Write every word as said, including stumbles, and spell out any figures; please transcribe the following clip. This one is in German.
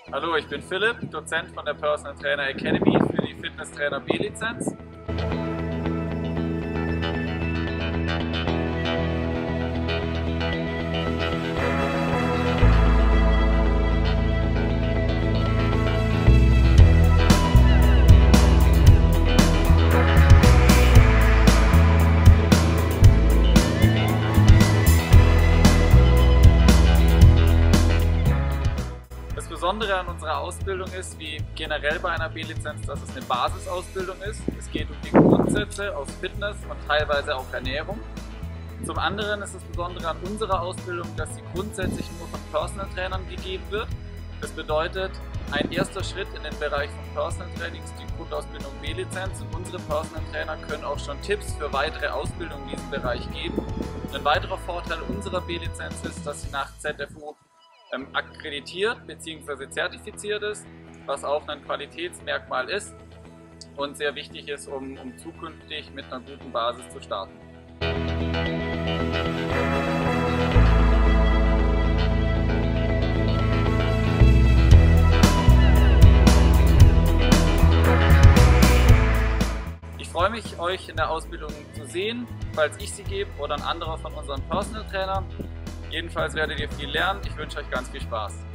Hallo, ich bin Philipp, Dozent von der Personal Trainer Academy für die Fitness Trainer B-Lizenz. Das Besondere an unserer Ausbildung ist, wie generell bei einer B-Lizenz, dass es eine Basisausbildung ist. Es geht um die Grundsätze aus Fitness und teilweise auch Ernährung. Zum anderen ist das Besondere an unserer Ausbildung, dass sie grundsätzlich nur von Personal Trainern gegeben wird. Das bedeutet, ein erster Schritt in den Bereich von Personal Training ist die Grundausbildung B-Lizenz und unsere Personal Trainer können auch schon Tipps für weitere Ausbildungen in diesem Bereich geben. Ein weiterer Vorteil unserer B-Lizenz ist, dass sie nach Z F U ähm, akkreditiert bzw. zertifiziert ist, was auch ein Qualitätsmerkmal ist und sehr wichtig ist, um, um zukünftig mit einer guten Basis zu starten. Ich freue mich, euch in der Ausbildung zu sehen, falls ich sie gebe oder ein anderer von unseren Personal Trainern. Jedenfalls werdet ihr viel lernen. Ich wünsche euch ganz viel Spaß.